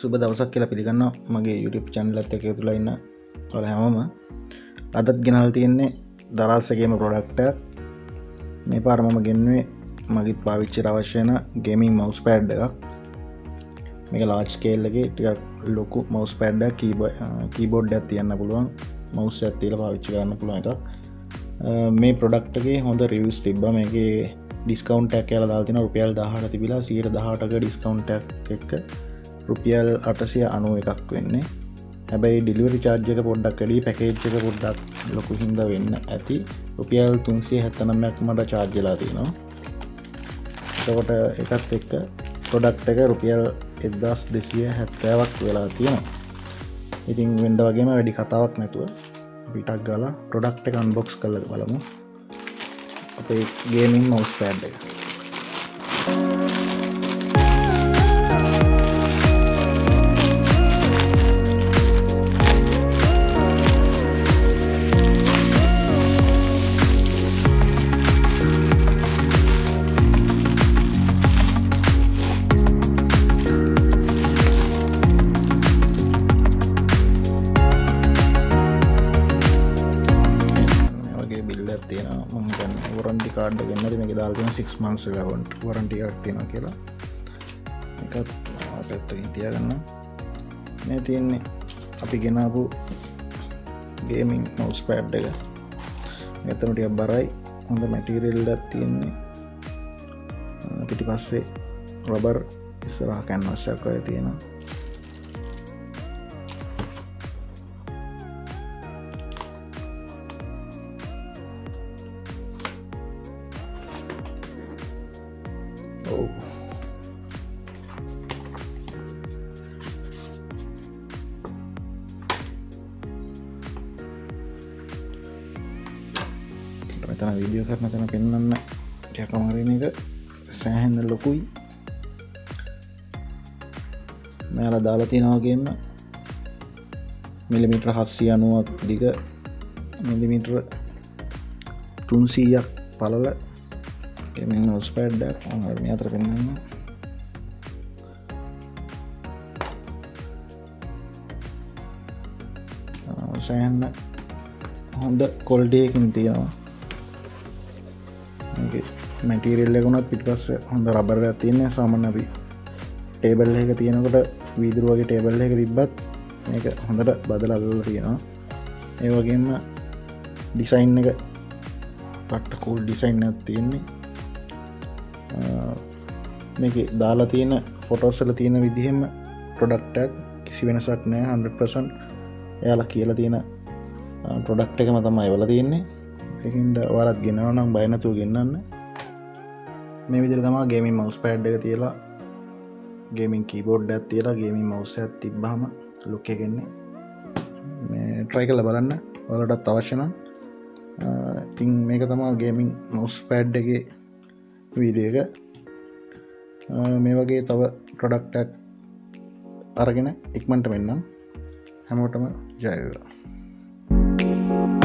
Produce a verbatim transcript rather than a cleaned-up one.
සුබ දවසක් කියලා පිළිගන්නවා මගේ YouTube channel එකත් එක්ක එකතුලා ඉන්න ඔයාලා හැමෝම. අදත් ගෙනල්ලා තියෙන්නේ දරාසගේම product එකක්. මේ පාර මම ගෙන්නුවේ මගේත් පාවිච්චියට අවශ්‍ය වෙන gaming mouse pad එකක්. මේක large scale එකේ ටිකක් ලොකු mouse pad එකක්, keyboard එකක් තියන්න පුළුවන්, mouse එකක් තියලා පාවිච්චි කරන්න පුළුවන් එකක්. මේ product එකේ හොඳ reviews තිබ්බා. මේකේ discount එකක් කියලා දාලා තියෙනවා රුපියල් දහඅට තිබිලා සියයට දහඅටක discount එකක් එක්ක රුපියල් අටසිය අනූ එකක් වෙන්නේ. හැබැයි ඩිලිවරි චාර්ජ් එක පොඩ්ඩක් වැඩි, පැකේජ් එක පොඩ්ඩක් ලොකු හින්දා වෙන්න ඇති. රුපියල් තුන්සිය හැත්තනවයක් මට චාර්ජ් වෙලා තියෙනවා. එතකොට ඒකත් එක්ක ප්‍රොඩක්ට් එක රුපියල් එක්දාස් දෙසිය හැත්තෑවක් වෙලා තියෙනවා. ඉතින් වෙනද වගේම වැඩි කතාවක් නැතුව අපි ටක් ගාලා ප්‍රොඩක්ට් එක අන්බොක්ස් කරලා බලමු. අපේ ගේමින් mouse pad එක. වරන්ටි කාඩ් එක ගන්නද මේක දාලා තියෙනවා six months වරන්ටි එකක් තියෙනවා කියලා. මේකත් පැත්තකින් තියාගන්න. මේ තියෙන්නේ අපි ගෙනාවු ගේමින් mouse pad එක. මෙතන ටිකක් බරයි. හොඳ මැටීරියල් එකක් තියෙන්නේ. පිටිපස්සේ රබර් ඉස්සරහා කැන්වස් එකක් වගේ තියෙනවා. Oh. මෙතන වීඩියෝ කරන තැන පෙන්වන්න ටිකක් අමාරුයි. මේක සෑහෙන ලොකුයි. මෙයාලා දාලා තියෙනවා වගේම මිලිමීටර හත්සිය අනූවක් දිග, මිලිමීටර තුන්සීයක් පළල gaming mouse pad එකක්. මම මේ අතර පෙන්නන්න. සෑහෙන හොඳ quality එකකින් තියෙනවා. මේකේ මැටීරියල් එක උනත් පිටිපස්සේ හොඳ රබර් එකක් තියෙනවා. සාමාන්‍ය අපි ටේබල් එකක තියෙනකොට වීදුරු වගේ ටේබල් එකක තිබ්බත් මේක හොඳට බදලා අල්ලලා තියෙනවා. ඒ වගේම ඩිසයින් එක පට්ට කූල් ඩිසයින් එකක් තියෙන්නේ. මේක දාලා තියෙන ෆොටෝස් වල තියෙන විදිහෙම ප්‍රොඩක්ට් එකක්, කිසි වෙනසක් නැහැ. හන්ඩ්‍රඩ් පර්සන්ට් එයාලා කියලා තියෙන ප්‍රොඩක්ට් එකම තමයි වල තියෙන්නේ. ඒකින්ද ඔයාලත් ගෙනනවා නම් බය නැතුව ගෙන්නන්න. මේ විදිහට තමයි ගේමින් mouse pad එක තියලා ගේමින් keyboard එකක් තියලා ගේමින් mouse එකක් තිබ්බහම ලුක් එක එන්නේ. මේ try කරලා බලන්න ඔයාලටත් අවශ්‍ය නම්. ඉතින් මේක තමයි ගේමින් mouse pad එකේ වීඩියෝ එක. මේ වගේ තව ප්‍රොඩක්ට් එකක් අරගෙන ඉක්මනට මෙන්නම්. හැමෝටම ජය වේවා.